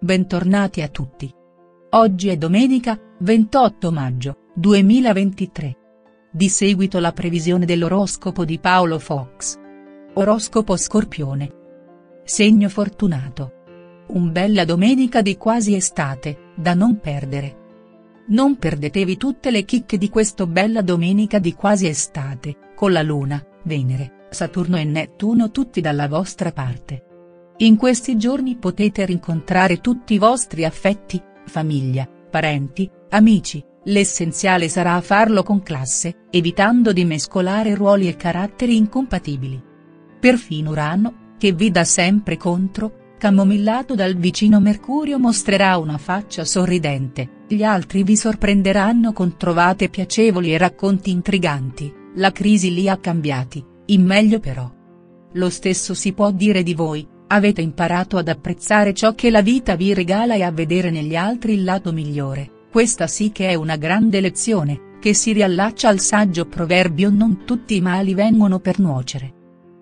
bentornati a tutti. Oggi è domenica, 28 maggio, 2023. Di seguito la previsione dell'oroscopo di Paolo Fox. Oroscopo Scorpione. Segno fortunato. Un bella domenica di quasi estate, da non perdere. Non perdetevi tutte le chicche di questo bella domenica di quasi estate, con la Luna, Venere, Saturno e Nettuno tutti dalla vostra parte. In questi giorni potete rincontrare tutti i vostri affetti, famiglia, parenti, amici, l'essenziale sarà farlo con classe, evitando di mescolare ruoli e caratteri incompatibili. Perfino Urano, che vi dà sempre contro, camomillato dal vicino Mercurio mostrerà una faccia sorridente, gli altri vi sorprenderanno con trovate piacevoli e racconti intriganti, la crisi li ha cambiati, in meglio però. Lo stesso si può dire di voi. Avete imparato ad apprezzare ciò che la vita vi regala e a vedere negli altri il lato migliore, questa sì che è una grande lezione, che si riallaccia al saggio proverbio non tutti i mali vengono per nuocere.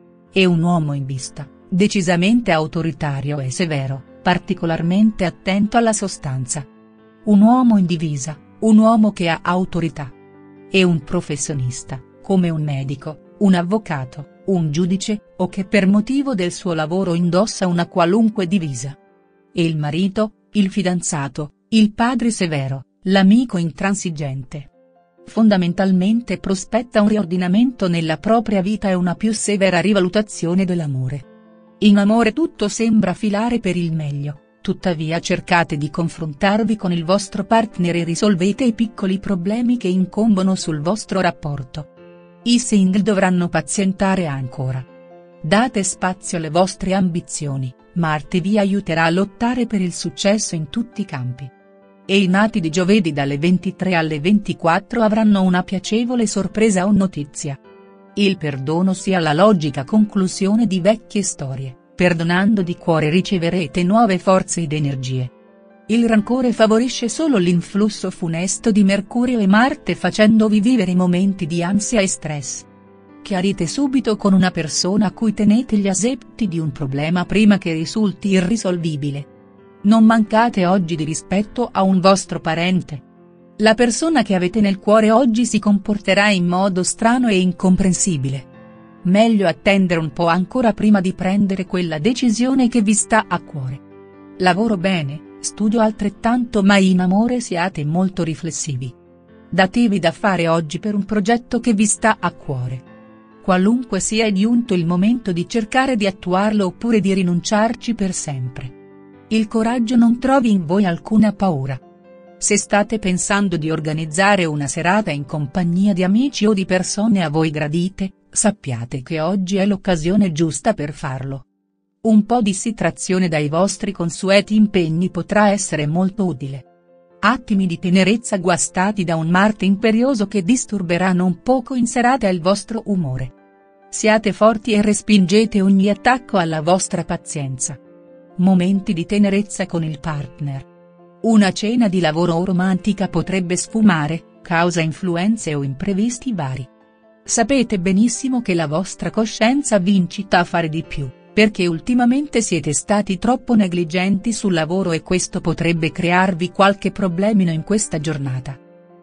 È un uomo in vista, decisamente autoritario e severo, particolarmente attento alla sostanza. Un uomo in divisa, un uomo che ha autorità. È un professionista, come un medico, un avvocato, un giudice, o che per motivo del suo lavoro indossa una qualunque divisa. E il marito, il fidanzato, il padre severo, l'amico intransigente. Fondamentalmente prospetta un riordinamento nella propria vita e una più severa rivalutazione dell'amore. In amore tutto sembra filare per il meglio, tuttavia cercate di confrontarvi con il vostro partner e risolvete i piccoli problemi che incombono sul vostro rapporto. I single dovranno pazientare ancora. Date spazio alle vostre ambizioni, Marte vi aiuterà a lottare per il successo in tutti i campi. E i nati di giovedì dalle 23 alle 24 avranno una piacevole sorpresa o notizia. Il perdono sia la logica conclusione di vecchie storie, perdonando di cuore riceverete nuove forze ed energie. Il rancore favorisce solo l'influsso funesto di Mercurio e Marte facendovi vivere momenti di ansia e stress. Chiarite subito con una persona a cui tenete gli aspetti di un problema prima che risulti irrisolvibile. Non mancate oggi di rispetto a un vostro parente. La persona che avete nel cuore oggi si comporterà in modo strano e incomprensibile. Meglio attendere un po' ancora prima di prendere quella decisione che vi sta a cuore. Lavoro bene. Studio altrettanto ma in amore siate molto riflessivi. Datevi da fare oggi per un progetto che vi sta a cuore. Qualunque sia è giunto il momento di cercare di attuarlo oppure di rinunciarci per sempre. Il coraggio non trovi in voi alcuna paura. Se state pensando di organizzare una serata in compagnia di amici o di persone a voi gradite, sappiate che oggi è l'occasione giusta per farlo. Un po' di distrazione dai vostri consueti impegni potrà essere molto utile. Attimi di tenerezza guastati da un Marte imperioso che disturberà non poco in serata il vostro umore. Siate forti e respingete ogni attacco alla vostra pazienza. Momenti di tenerezza con il partner. Una cena di lavoro o romantica potrebbe sfumare, causa influenze o imprevisti vari. Sapete benissimo che la vostra coscienza vi incita a fare di più, perché ultimamente siete stati troppo negligenti sul lavoro e questo potrebbe crearvi qualche problemino in questa giornata.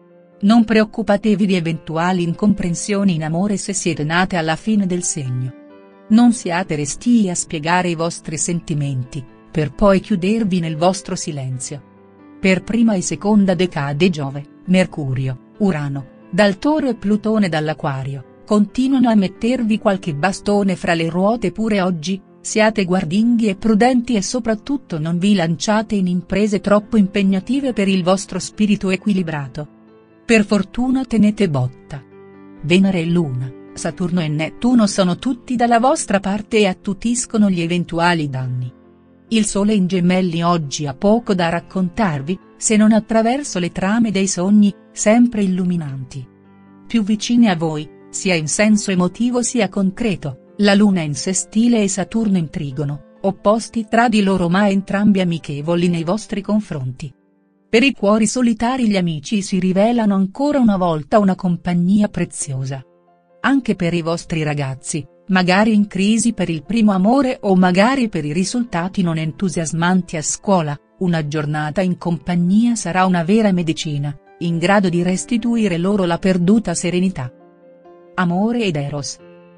Non preoccupatevi di eventuali incomprensioni in amore se siete nate alla fine del segno. Non siate restii a spiegare i vostri sentimenti, per poi chiudervi nel vostro silenzio. Per prima e seconda decade Giove, Mercurio, Urano, dal Toro e Plutone dall'Acquario continuano a mettervi qualche bastone fra le ruote pure oggi, siate guardinghi e prudenti e soprattutto non vi lanciate in imprese troppo impegnative per il vostro spirito equilibrato. Per fortuna tenete botta. Venere e Luna, Saturno e Nettuno sono tutti dalla vostra parte e attutiscono gli eventuali danni. Il Sole in Gemelli oggi ha poco da raccontarvi, se non attraverso le trame dei sogni, sempre illuminanti. Più vicine a voi, sia in senso emotivo sia concreto, la Luna in sestile e Saturno in trigono, opposti tra di loro ma entrambi amichevoli nei vostri confronti. Per i cuori solitari gli amici si rivelano ancora una volta una compagnia preziosa. Anche per i vostri ragazzi, magari in crisi per il primo amore o magari per i risultati non entusiasmanti a scuola, Una giornata in compagnia sarà una vera medicina, in grado di restituire loro la perduta serenità. Amore ed eros.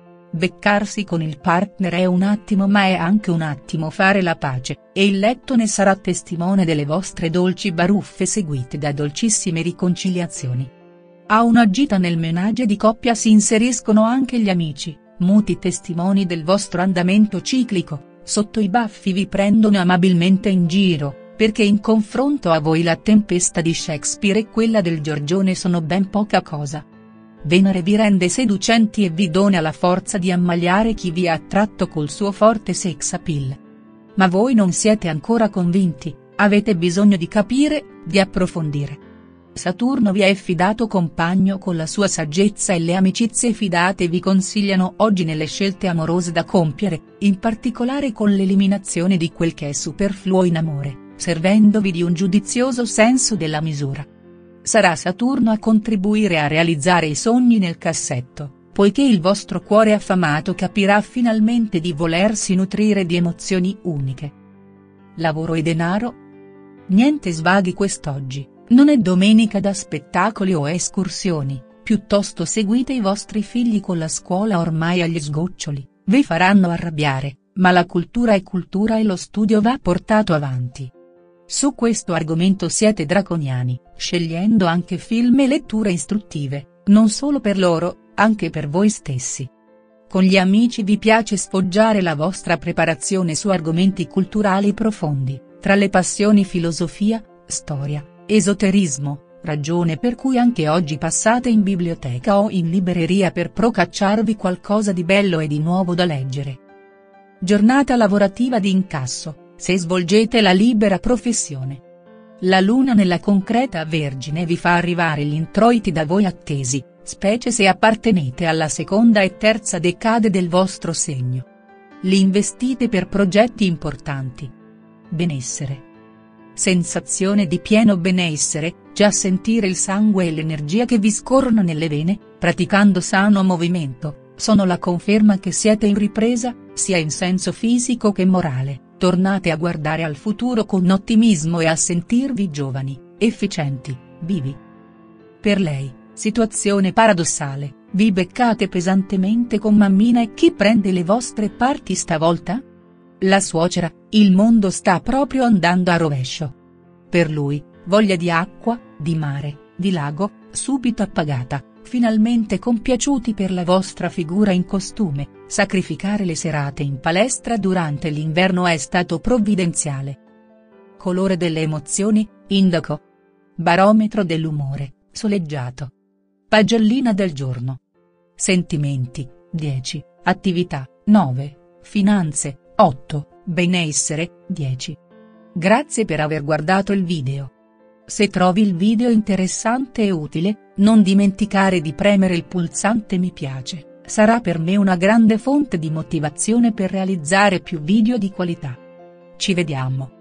Beccarsi con il partner è un attimo, ma è anche un attimo fare la pace, e il letto ne sarà testimone delle vostre dolci baruffe seguite da dolcissime riconciliazioni. A una gita nel ménage di coppia si inseriscono anche gli amici, muti testimoni del vostro andamento ciclico, sotto i baffi vi prendono amabilmente in giro, perché in confronto a voi la tempesta di Shakespeare e quella del Giorgione sono ben poca cosa. Venere vi rende seducenti e vi dona la forza di ammaliare chi vi ha attratto col suo forte sex appeal. Ma voi non siete ancora convinti, avete bisogno di capire, di approfondire. Saturno vi è fidato compagno con la sua saggezza, e le amicizie fidate vi consigliano oggi nelle scelte amorose da compiere, in particolare con l'eliminazione di quel che è superfluo in amore, servendovi di un giudizioso senso della misura. Sarà Saturno a contribuire a realizzare i sogni nel cassetto, poiché il vostro cuore affamato capirà finalmente di volersi nutrire di emozioni uniche. Lavoro e denaro? Niente svaghi quest'oggi, non è domenica da spettacoli o escursioni, piuttosto seguite i vostri figli con la scuola ormai agli sgoccioli, vi faranno arrabbiare, ma la cultura è cultura e lo studio va portato avanti. Su questo argomento siete draconiani, scegliendo anche film e letture istruttive, non solo per loro, anche per voi stessi. Con gli amici vi piace sfoggiare la vostra preparazione su argomenti culturali profondi, tra le passioni filosofia, storia, esoterismo, ragione per cui anche oggi passate in biblioteca o in libreria per procacciarvi qualcosa di bello e di nuovo da leggere. Giornata lavorativa di incasso, se svolgete la libera professione. La luna nella concreta Vergine vi fa arrivare gli introiti da voi attesi, specie se appartenete alla seconda e terza decade del vostro segno. Li investite per progetti importanti. Benessere. Sensazione di pieno benessere, già sentire il sangue e l'energia che vi scorrono nelle vene, praticando sano movimento, sono la conferma che siete in ripresa, sia in senso fisico che morale. Tornate a guardare al futuro con ottimismo e a sentirvi giovani, efficienti, vivi. Per lei, situazione paradossale, vi beccate pesantemente con mammina, e chi prende le vostre parti stavolta? La suocera, il mondo sta proprio andando a rovescio. Per lui, voglia di acqua, di mare, di lago, subito appagata, finalmente compiaciuti per la vostra figura in costume, sacrificare le serate in palestra durante l'inverno è stato provvidenziale. Colore delle emozioni, indigo. Barometro dell'umore, soleggiato. Pagellina del giorno. Sentimenti, 10, attività, 9, finanze, 8, benessere, 10. Grazie per aver guardato il video. Se trovi il video interessante e utile, non dimenticare di premere il pulsante mi piace, sarà per me una grande fonte di motivazione per realizzare più video di qualità. Ci vediamo.